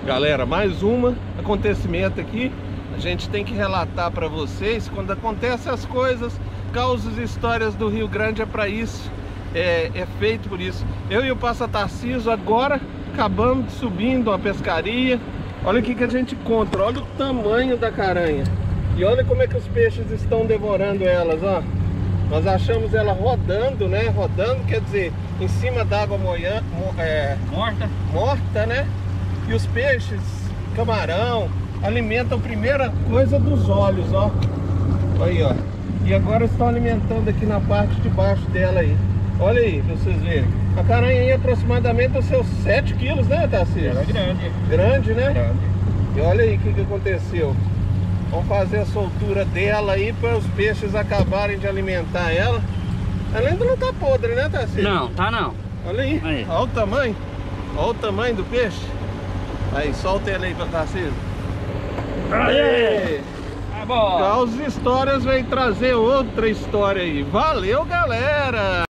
Galera, mais um acontecimento aqui. A gente tem que relatar para vocês quando acontecem as coisas, causas e histórias do Rio Grande. É para isso, é feito por isso. Eu e o Passa Tarcísio agora acabamos de subindo uma pescaria. Olha o que a gente encontra, olha o tamanho da caranha. E olha como é que os peixes estão devorando elas, ó. Nós achamos ela rodando, né? Rodando, quer dizer, em cima d'água morta, né? E os peixes, camarão, alimentam a primeira coisa dos olhos, ó. Aí, ó. E agora estão alimentando aqui na parte de baixo dela aí. Olha aí, pra vocês verem. A caranha aí aproximadamente os seus 7 quilos, né, Tarcísio? Ela é grande. Grande, né? Grande. E olha aí o que aconteceu. Vamos fazer a soltura dela aí para os peixes acabarem de alimentar ela. Ela ainda não tá podre, né, Tarcísio? Não, tá não. Olha aí, Aí. olha o tamanho. Olha o tamanho do peixe. Aí, solta ele aí para Tarcísio. Aí! Tá bom. Caos Histórias vem trazer outra história aí. Valeu, galera!